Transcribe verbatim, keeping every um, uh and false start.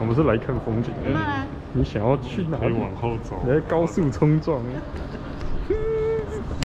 我们是来看风景的。你想要去哪里？ 可以往后走。 你在高速冲撞。